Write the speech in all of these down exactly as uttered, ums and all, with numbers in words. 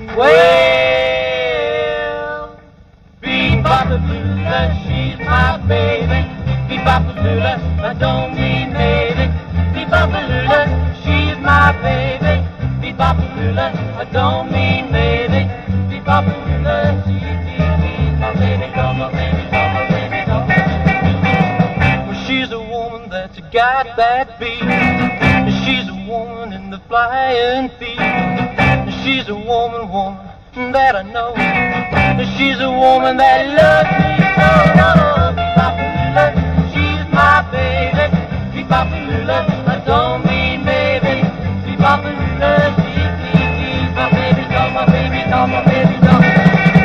Well, Be Bop Lula, she's my baby. Be Bop Lula, I don't mean maybe. Be Bop Lula, she's my baby. Be Bop Lula, I don't mean maybe. Be Bop Lula, she's my baby, come my baby, come my baby, come my baby. Well, she's a woman that's got that beat. She's a woman in the flying feet. She's a woman, woman that I know. She's a woman that loves me so. Be Bop Lula, she's my baby. Be Bop Lula, I don't mean maybe. Be Bop Lula, she, she, she's my baby, call my baby, call my baby, call my baby.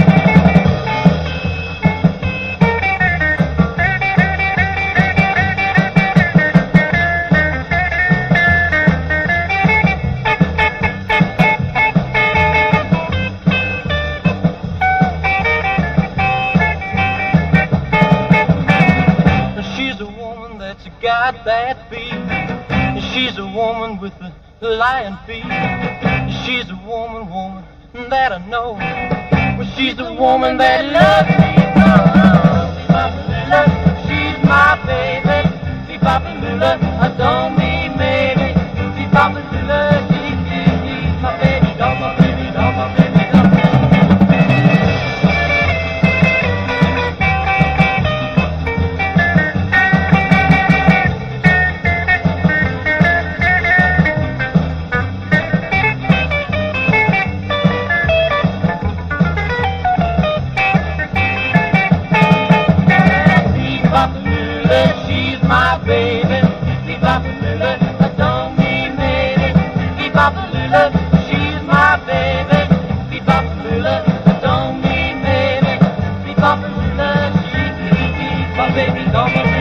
Got that beat. She's a woman with the lion feet. She's a woman, woman that I know. Well, she's a woman that loves me so. Be Bop Lula, she's my baby. Be Bop Lula, I don't mean maybe. Be Bop Lula, she, she, she's my baby, oh my baby, oh my baby, oh my baby. She's my baby. Be Bop Lula, I don't mean maybe. Be Bop Lula, she's my baby. Be Bop Lula, I don't mean maybe. Be Bop Lula, she's my baby, come on.